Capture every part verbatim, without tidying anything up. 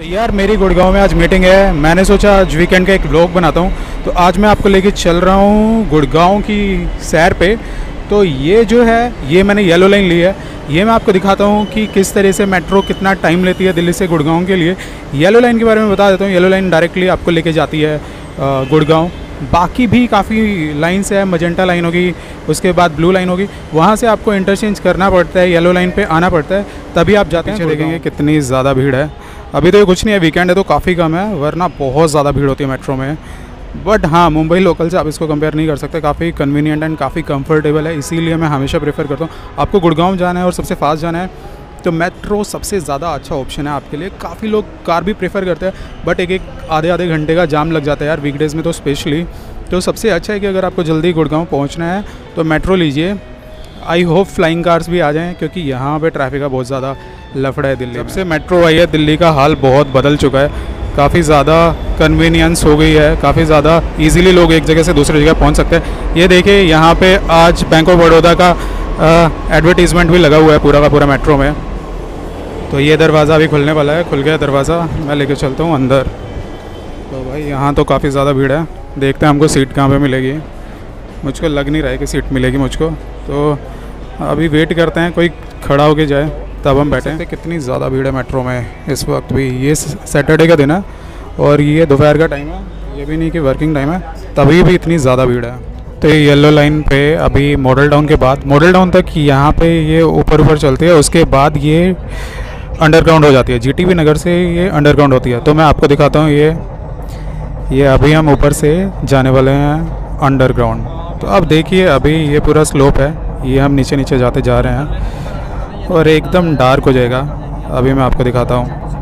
तो यार मेरी गुड़गांव में आज मीटिंग है। मैंने सोचा आज वीकेंड का एक व्लॉग बनाता हूँ। तो आज मैं आपको लेके चल रहा हूँ गुड़गांव की सैर पे। तो ये जो है ये मैंने येलो लाइन ली है। ये मैं आपको दिखाता हूँ कि किस तरह से मेट्रो कितना टाइम लेती है दिल्ली से गुड़गांव के लिए। येलो लाइन के बारे में बता देता हूँ। येलो लाइन डायरेक्टली आपको लेके जाती है गुड़गांव। बाकी भी काफ़ी लाइन्स है, मजेंटा लाइन होगी, उसके बाद ब्लू लाइन होगी, वहाँ से आपको इंटरचेंज करना पड़ता है, येलो लाइन पे आना पड़ता है, तभी आप जाते हैं। देखेंगे कितनी ज़्यादा भीड़ है। अभी तो ये कुछ नहीं है, वीकेंड है तो काफ़ी कम है, वरना बहुत ज़्यादा भीड़ होती है मेट्रो में। बट हाँ, मुंबई लोकल से आप इसको कंपेयर नहीं कर सकते। काफ़ी कन्वीनियंट एंड काफ़ी कंफर्टेबल है, इसीलिए मैं हमेशा प्रेफर करता हूँ। आपको गुड़गांव जाना है और सबसे फास्ट जाना है तो मेट्रो सबसे ज़्यादा अच्छा ऑप्शन है आपके लिए। काफ़ी लोग कार भी प्रेफर करते हैं, बट एक एक आधे आधे घंटे का जाम लग जाता है यार, वीकडेज़ में तो स्पेशली। तो सबसे अच्छा है कि अगर आपको जल्दी गुड़गांव पहुंचना है तो मेट्रो लीजिए। आई होप फ्लाइंग कार्स भी आ जाएं, क्योंकि यहाँ पे ट्रैफिक का बहुत ज़्यादा लफड़ा है दिल्ली। जब से मेट्रो आई है दिल्ली का हाल बहुत बदल चुका है। काफ़ी ज़्यादा कन्वीनियंस हो गई है, काफ़ी ज़्यादा ईजीली लोग एक जगह से दूसरी जगह पहुँच सकते हैं। ये देखिए यहाँ पे आज बैंक ऑफ बड़ौदा का एडवर्टीज़मेंट भी लगा हुआ है पूरा का पूरा मेट्रो में। तो ये दरवाज़ा अभी खुलने वाला है, खुल गया दरवाज़ा, मैं लेके चलता हूँ अंदर। तो भाई यहाँ तो काफ़ी ज़्यादा भीड़ है, देखते हैं हमको सीट कहाँ पे मिलेगी। मुझको लग नहीं रहा है कि सीट मिलेगी मुझको, तो अभी वेट करते हैं कोई खड़ा होके जाए तब हम बैठे हैं। कितनी ज़्यादा भीड़ है मेट्रो में इस वक्त भी। ये सैटरडे का दिन है और ये दोपहर का टाइम है, ये भी नहीं कि वर्किंग टाइम है, तभी भी इतनी ज़्यादा भीड़ है। तो ये येलो लाइन पे अभी मॉडल टाउन के बाद, मॉडल टाउन तक यहाँ पे ये ऊपर ऊपर चलती है, उसके बाद ये अंडरग्राउंड हो जाती है। जीटीबी नगर से ये अंडरग्राउंड होती है। तो मैं आपको दिखाता हूँ, ये ये अभी हम ऊपर से जाने वाले हैं अंडरग्राउंड। तो अब देखिए अभी ये पूरा स्लोप है, ये हम नीचे नीचे जाते जा रहे हैं और एकदम डार्क हो जाएगा। अभी मैं आपको दिखाता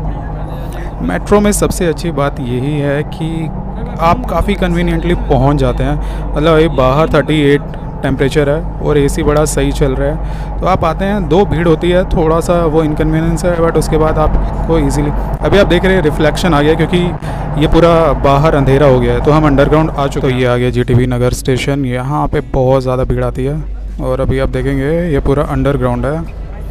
हूँ। मेट्रो में सबसे अच्छी बात यही है कि आप काफ़ी कन्वीनियंटली पहुँच जाते हैं। मतलब अभी बाहर अड़तीस टेम्परेचर है और एसी बड़ा सही चल रहा है। तो आप आते हैं, दो भीड़ होती है, थोड़ा सा वो इनकन्वीनियंस है, बट उसके बाद आपको इजीली। अभी आप देख रहे हैं रिफ्लेक्शन आ गया, क्योंकि ये पूरा बाहर अंधेरा हो गया है। तो हम अंडरग्राउंड आ चुके हैं। तो ये आ गया जीटीबी नगर स्टेशन। यहाँ पे बहुत ज़्यादा भीड़ आती है और अभी आप देखेंगे ये पूरा अंडरग्राउंड है।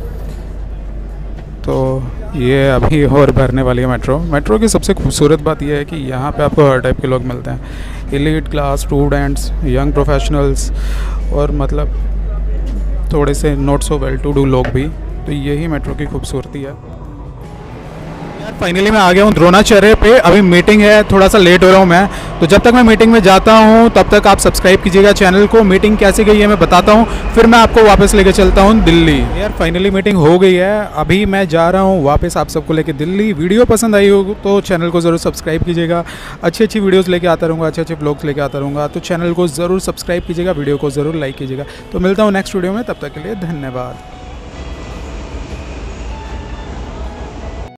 तो ये अभी और भरने वाली है मेट्रो। मेट्रो की सबसे खूबसूरत बात यह है कि यहाँ पे आपको हर टाइप के लोग मिलते हैं। Elite class, students, young professionals और मतलब थोड़े से not so well to do लोग भी। तो यही मेट्रो की खूबसूरती है यार। फाइनली मैं आ गया हूँ द्रोणाचार्य पे। अभी मीटिंग है, थोड़ा सा लेट हो रहा हूँ मैं। तो जब तक मैं मीटिंग में जाता हूँ तब तक आप सब्सक्राइब कीजिएगा चैनल को। मीटिंग कैसे गई है मैं बताता हूँ, फिर मैं आपको वापस लेके चलता हूँ दिल्ली। यार फाइनली मीटिंग हो गई है, अभी मैं जा रहा हूँ वापस आप सबको लेके दिल्ली। वीडियो पसंद आई हो तो चैनल को ज़रूर सब्सक्राइब कीजिएगा। अच्छी अच्छी वीडियोज़ लेके आता रहूँगा, अच्छे अच्छे ब्लॉग्स लेके आता रहूँगा। तो चैनल को ज़रूर सब्सक्राइब कीजिएगा, वीडियो को ज़रूर लाइक कीजिएगा। तो मिलता हूँ नेक्स्ट वीडियो में, तब तक के लिए धन्यवाद।